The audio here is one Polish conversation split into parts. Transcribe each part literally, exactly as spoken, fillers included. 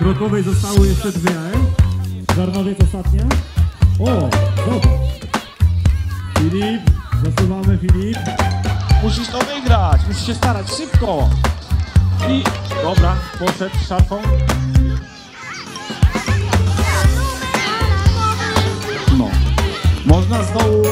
Krokowej zostały jeszcze dwie. Żarnowiec ostatnia. O, dobra. Filip, zasuwamy Filip. Musisz to wygrać, musisz się starać szybko. I dobra, poszedł szarfą. No, można z dołu.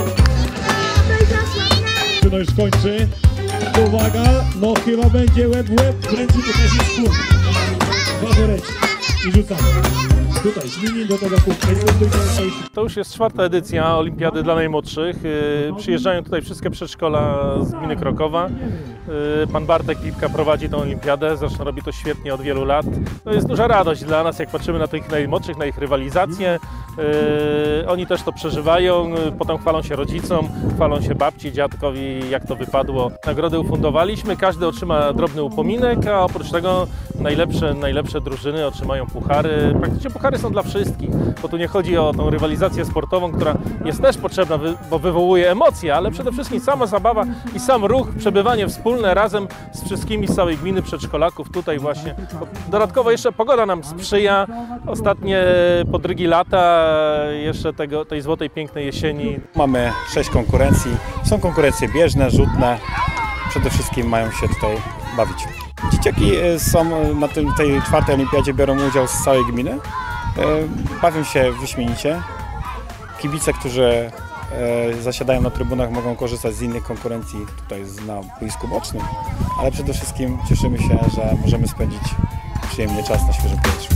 No już kończy. Uwaga, no chyba będzie łeb w łeb. Kręci to też jest punkt. Dwa woreczki i rzucamy. Tutaj śmignie do tego punktu. To już jest czwarta edycja Olimpiady dla najmłodszych. Przyjeżdżają tutaj wszystkie przedszkola z gminy Krokowa. Pan Bartek Lipka prowadzi tę olimpiadę, zresztą robi to świetnie od wielu lat. To jest duża radość dla nas, jak patrzymy na tych najmłodszych, na ich rywalizację. Oni też to przeżywają, potem chwalą się rodzicom, chwalą się babci, dziadkowi, jak to wypadło. Nagrody ufundowaliśmy, każdy otrzyma drobny upominek, a oprócz tego najlepsze, najlepsze drużyny otrzymają puchary. Praktycznie puchary są dla wszystkich, bo tu nie chodzi o tą rywalizację sportową, która jest też potrzebna, bo wywołuje emocje, ale przede wszystkim sama zabawa i sam ruch, przebywanie wspólne razem z wszystkimi z całej gminy przedszkolaków tutaj właśnie. Dodatkowo jeszcze pogoda nam sprzyja, ostatnie podrygi lata, jeszcze tego, tej złotej, pięknej jesieni. Mamy sześć konkurencji, są konkurencje bieżne, rzutne, przede wszystkim mają się tutaj bawić. Dzieciaki są na tym, tej czwartej olimpiadzie, biorą udział z całej gminy, bawią się wyśmienicie. Kibice, którzy zasiadają na trybunach, mogą korzystać z innych konkurencji tutaj na boisku bocznym, ale przede wszystkim cieszymy się, że możemy spędzić przyjemnie czas na świeżym powietrzu.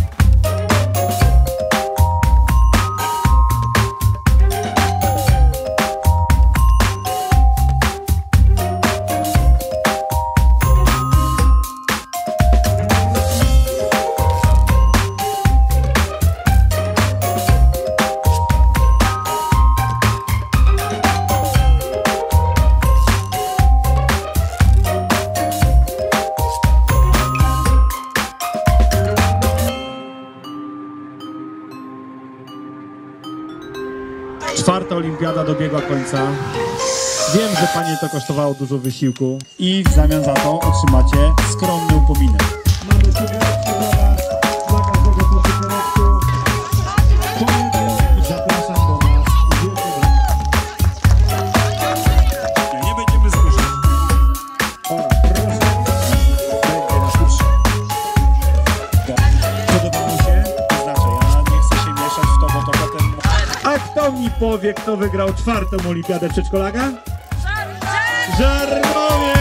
Czwarta olimpiada dobiegła końca. Wiem, że Panie to kosztowało dużo wysiłku i w zamian za to otrzymacie skromny upominek. Mamy cukiereczki dla Was, dla każdego po cukiereczku. I zapraszam do nas. Nie, nie będziemy zmuszać. Ora, proszę. Będzie na kursie. Podobało się? To znaczy, ja nie chcę się mieszać w to, bo to potem... A kto mi powie, kto wygrał czwartą olimpiadę przedszkolaka? Żarnowiec!